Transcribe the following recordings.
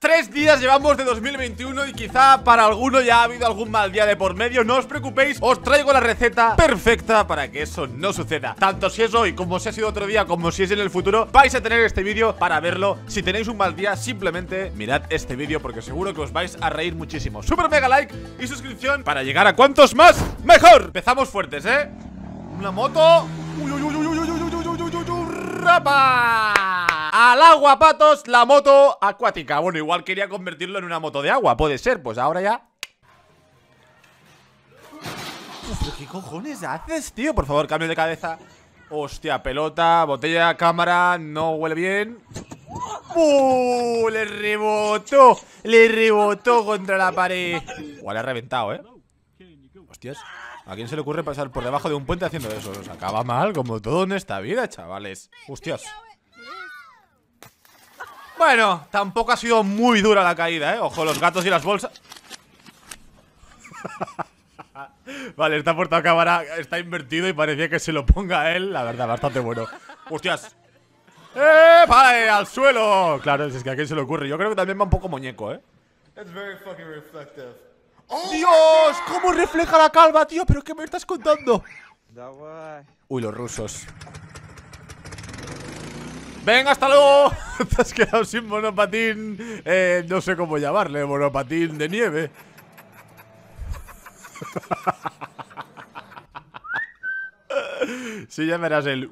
3 días llevamos de 2021 y quizá para alguno ya ha habido algún mal día de por medio. No os preocupéis, os traigo la receta perfecta para que eso no suceda. Tanto si es hoy, como si ha sido otro día, como si es en el futuro, vais a tener este vídeo para verlo. Si tenéis un mal día, simplemente mirad este vídeo porque seguro que os vais a reír muchísimo. Super mega like y suscripción para llegar a cuantos más, mejor. Empezamos fuertes, una moto. ¡Rapa! Al agua, patos, la moto acuática. Bueno, igual quería convertirlo en una moto de agua. Puede ser, pues ahora ya. ¿Pero qué cojones haces, tío? Por favor, cambio de cabeza. Hostia, pelota, botella, cámara. No huele bien. Le rebotó. Le rebotó contra la pared. Igual ha reventado, Hostias. ¿A quién se le ocurre pasar por debajo de un puente haciendo eso? Os acaba mal, como todo en esta vida, chavales. Hostias. Bueno, tampoco ha sido muy dura la caída, Ojo, los gatos y las bolsas. Vale, esta puerta de cámara está invertido y parecía que se lo ponga a él. La verdad, bastante bueno. Hostias. ¡Vale! ¡Al suelo! Claro, es que a quién se le ocurre. Yo creo que también va un poco muñeco, ¡Dios! ¿Cómo refleja la calva, tío? ¿Pero qué me estás contando? Uy, los rusos. ¡Venga, hasta luego! Te has quedado sin monopatín. No sé cómo llamarle, monopatín de nieve. Sí, ya verás el...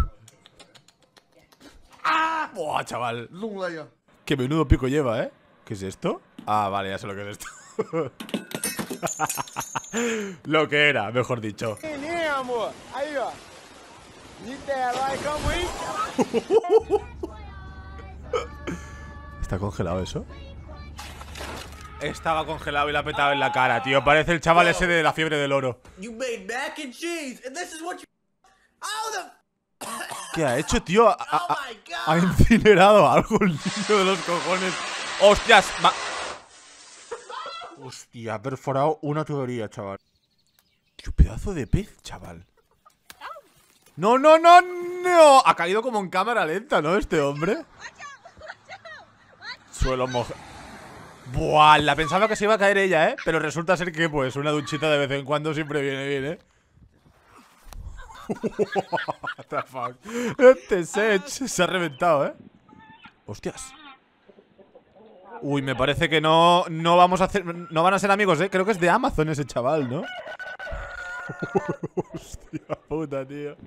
¡Ah! ¡Buah, chaval! ¡Qué menudo pico lleva, ¿Qué es esto? Ah, vale, ya sé lo que es esto. Lo que era, mejor dicho. ¿Está congelado eso? Estaba congelado y le ha petado en la cara, tío. Parece el chaval ese de la fiebre del oro. ¿Qué ha hecho, tío? Ha incinerado algo el niño de los cojones. ¡Hostias! Hostia, ha perforado una tubería, chaval. ¡Qué pedazo de pez, chaval! ¡No, no, no, no! Ha caído como en cámara lenta, ¿no? Este hombre. Suelo mojado. ¡Buah! La pensaba que se iba a caer ella, Pero resulta ser que, pues, una duchita de vez en cuando siempre viene bien, What the fuck. Este Sech se ha reventado, Hostias. Uy, me parece que no vamos a hacer. No van a ser amigos, Creo que es de Amazon ese chaval, ¿no? Hostia puta, tío.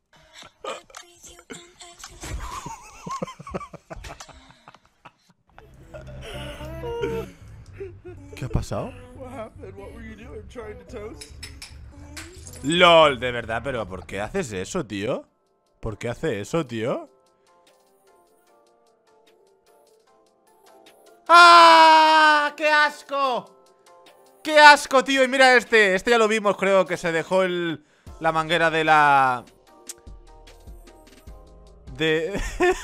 ¿Qué ha pasado? LOL, de verdad, pero ¿por qué haces eso, tío? ¿Por qué hace eso, tío? ¡Ah! ¡Qué asco! ¡Qué asco, tío! Y mira este. Este ya lo vimos, creo que se dejó la manguera de la... De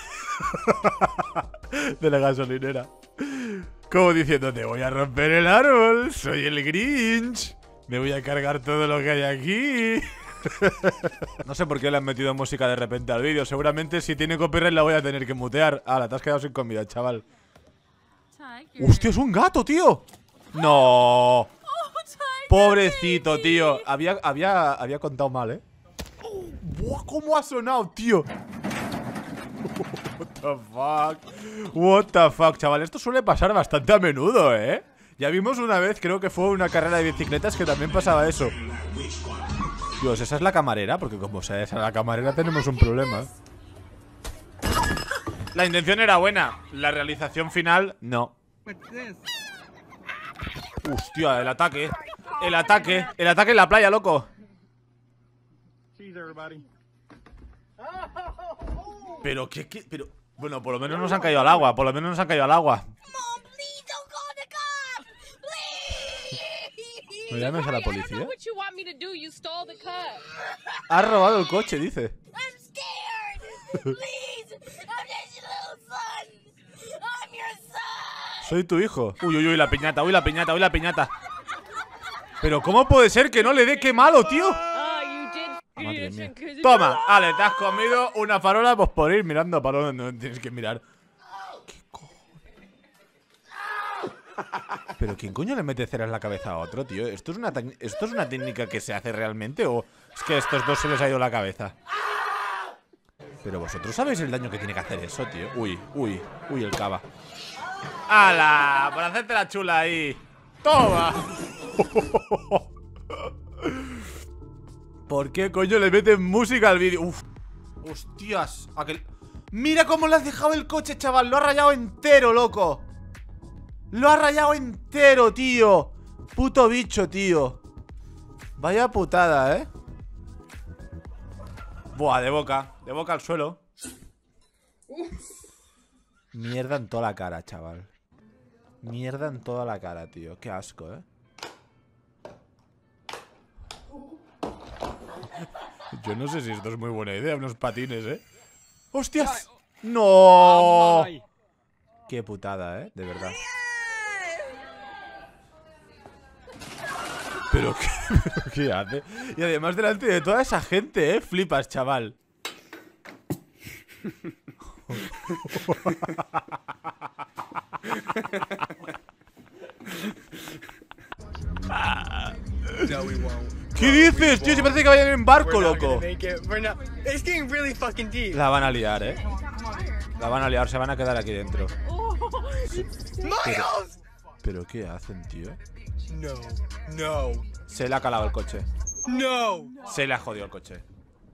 la gasolinera. Como diciendo, te voy a romper el árbol. Soy el Grinch. Me voy a cargar todo lo que hay aquí. No sé por qué le han metido música de repente al vídeo. Seguramente si tiene copyright la voy a tener que mutear. Ah, te has quedado sin comida, chaval. ¡Hostia, es un gato, tío! ¡No! Pobrecito, tío. Había contado mal, ¡Buah, cómo ha sonado, tío! What the fuck. What the fuck, chaval. Esto suele pasar bastante a menudo, Ya vimos una vez, creo que fue una carrera de bicicletas que también pasaba eso. Dios, ¿esa es la camarera? Porque como sea esa la camarera tenemos un problema. La intención era buena. La realización final, no. Hostia, el ataque. El ataque. El ataque en la playa, loco. Pero qué. Pero. Bueno, por lo menos nos han caído al agua. Por lo menos nos han caído al agua. ¿No llames a la policía? Has robado el coche, dice. Soy tu hijo. Uy, uy, uy, la piñata, uy, la piñata, uy, la piñata. Pero ¿cómo puede ser que no le dé? ¡Qué malo, tío! Madre mía. Toma, Ale, te has comido una farola pues por ir mirando para donde no tienes que mirar. ¿Qué cojones? ¿Pero quién coño le mete cera en la cabeza a otro, tío? ¿Esto es una técnica que se hace realmente o es que a estos dos se les ha ido la cabeza? Pero vosotros sabéis el daño que tiene que hacer eso, tío. Uy, el cava. ¡Hala! Por hacerte la chula ahí. ¡Toma! ¿Por qué coño le meten música al vídeo? Uf. Hostias. Mira cómo le has dejado el coche, chaval. Lo ha rayado entero, loco. Lo ha rayado entero, tío. Puto bicho, tío. Vaya putada, ¿eh? Buah, de boca al suelo. Mierda en toda la cara, chaval. Mierda en toda la cara, tío. Qué asco, ¿eh? Yo no sé si esto es muy buena idea, unos patines, ¿eh? ¡Hostias! ¡No! Qué putada, ¿eh? De verdad. ¿Pero qué hace? Y además delante de toda esa gente, ¿eh? Flipas, chaval. ¿Qué dices, tío? Se parece que vayan en barco, loco. La van a liar, ¿eh? La van a liar, se van a quedar aquí dentro. ¿Pero qué hacen, tío? No. Se le ha calado el coche. No. Se le ha jodido el coche.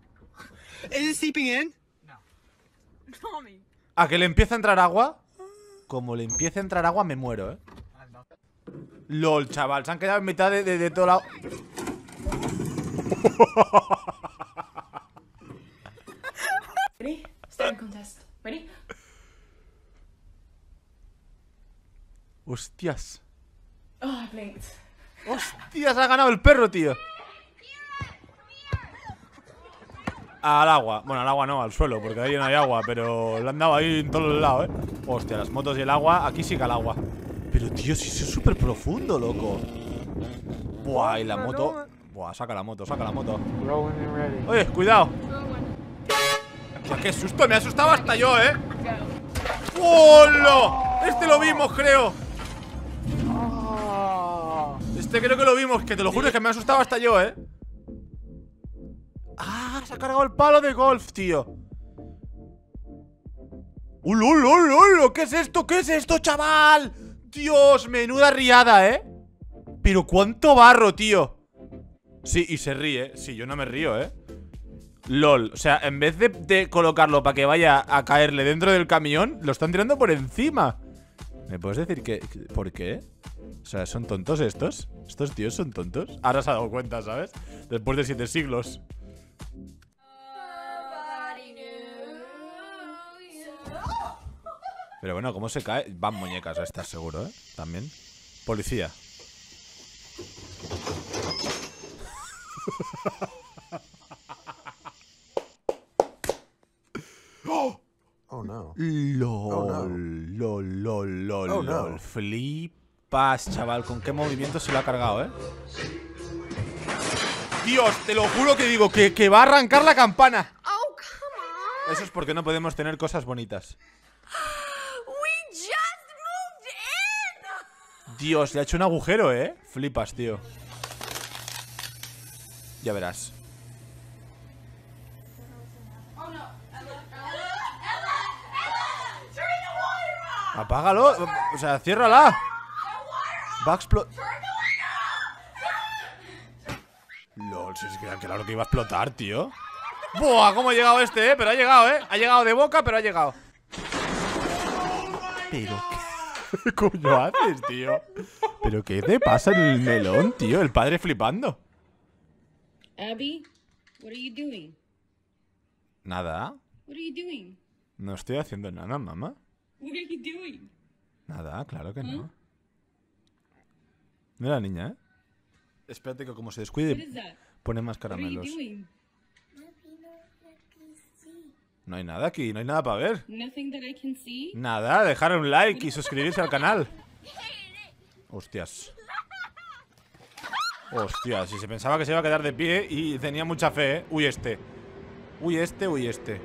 ¿A que le empieza a entrar agua? Como le empieza a entrar agua me muero, ¿eh? LOL, chaval, se han quedado en mitad de todo lado. Ready? Staring contest. Ready? Hostias. Oh, I blinked. Hostias, ha ganado el perro, tío. Al agua. Bueno, al agua no, al suelo, porque ahí no hay agua. Pero le han dado ahí en todos los lados, ¿eh? Hostia, las motos y el agua. Aquí sí que al agua. Pero, tío, si eso es súper profundo, loco. Buah, y la moto. Buah, saca la moto, saca la moto. Oye, cuidado. Hostia, qué susto, me ha asustado hasta yo, ¿eh? ¡Hola! Este lo vimos, creo. Este creo que lo vimos, que te lo juro, es que me ha asustado hasta yo, ¿eh? ¡Ah! Se ha cargado el palo de golf, tío. ¡Ulolololo! ¿Qué es esto? ¿Qué es esto, chaval? Dios, menuda riada, ¿eh? Pero cuánto barro, tío. Sí, y se ríe. Sí, yo no me río, ¿eh? LOL, o sea, en vez de colocarlo para que vaya a caerle dentro del camión, lo están tirando por encima. ¿Me puedes decir que por qué? O sea, ¿son tontos estos? ¿Estos tíos son tontos? Ahora se ha dado cuenta, ¿sabes? Después de 7 siglos. Pero bueno, ¿cómo se cae? Van muñecas a estar seguro, ¿eh? También. Policía. Oh no. LOL. Flipas, chaval. ¿Con qué movimiento se lo ha cargado, eh? Dios, te lo juro que digo que va a arrancar la campana. Oh, come on. Eso es porque no podemos tener cosas bonitas. We just moved in. Dios, le ha hecho un agujero, ¿eh? Flipas, tío. Ya verás. Apágalo, o sea, ciérrala. Va a explotar. LOL, si es que claro que iba a explotar, tío. Buah, cómo ha llegado este, pero ha llegado, ha llegado de boca, pero ha llegado. Pero ¿qué coño haces, tío? ¿Pero qué te pasa en el melón, tío? El padre flipando. Abby, what are you doing? Nada. What are you doing? No estoy haciendo nada, mamá. What are you doing? Nada, claro que no. No era niña, ¿eh? Espérate que como se What descuide is that? pone más What are you caramelos. doing? No hay nada aquí, no hay nada para ver. Nothing that I can see? Nada, dejar un like y suscribirse al canal. Hostias. Hostias, si se pensaba que se iba a quedar de pie y tenía mucha fe, ¿eh? Uy, este. Uy, este, uy, este.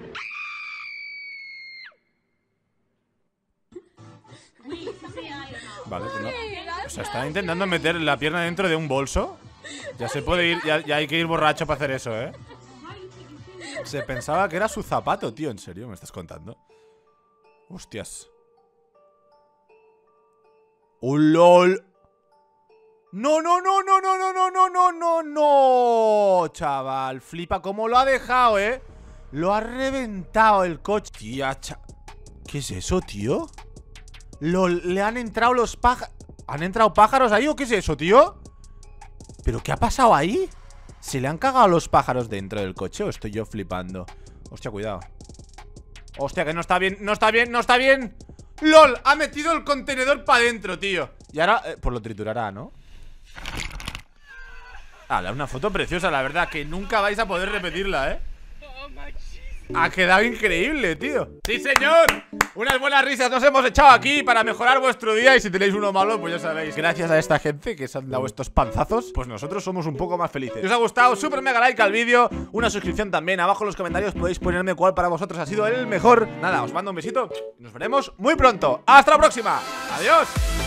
Vale, pues no. O sea, está intentando meter la pierna dentro de un bolso. Ya se puede ir, ya hay que ir borracho para hacer eso, ¿eh? Se pensaba que era su zapato, tío. ¿En serio? ¿Me estás contando? Hostias. ¡Oh, lol! ¡No, no, no, no, no, no, no, no, no, no, no! Chaval, flipa cómo lo ha dejado, ¿eh? Lo ha reventado el coche. Tía, ¿qué es eso, tío? Le han entrado los pájaros. ¿Han entrado pájaros ahí o qué es eso, tío? ¿Pero qué ha pasado ahí? ¿Se le han cagado los pájaros dentro del coche o estoy yo flipando? Hostia, cuidado. Hostia, que no está bien, no está bien, no está bien. ¡Lol! Ha metido el contenedor para adentro, tío. Y ahora, pues lo triturará, ¿no? Una foto preciosa, la verdad. Que nunca vais a poder repetirla, ¿eh? Ha quedado increíble, tío. ¡Sí, señor! Unas buenas risas nos hemos echado aquí para mejorar vuestro día. Y si tenéis uno malo, pues ya sabéis, gracias a esta gente que se han dado estos panzazos, pues nosotros somos un poco más felices. Si os ha gustado, súper mega like al vídeo, una suscripción también. Abajo en los comentarios podéis ponerme cuál para vosotros ha sido el mejor. Nada, os mando un besito y nos veremos muy pronto. ¡Hasta la próxima! ¡Adiós!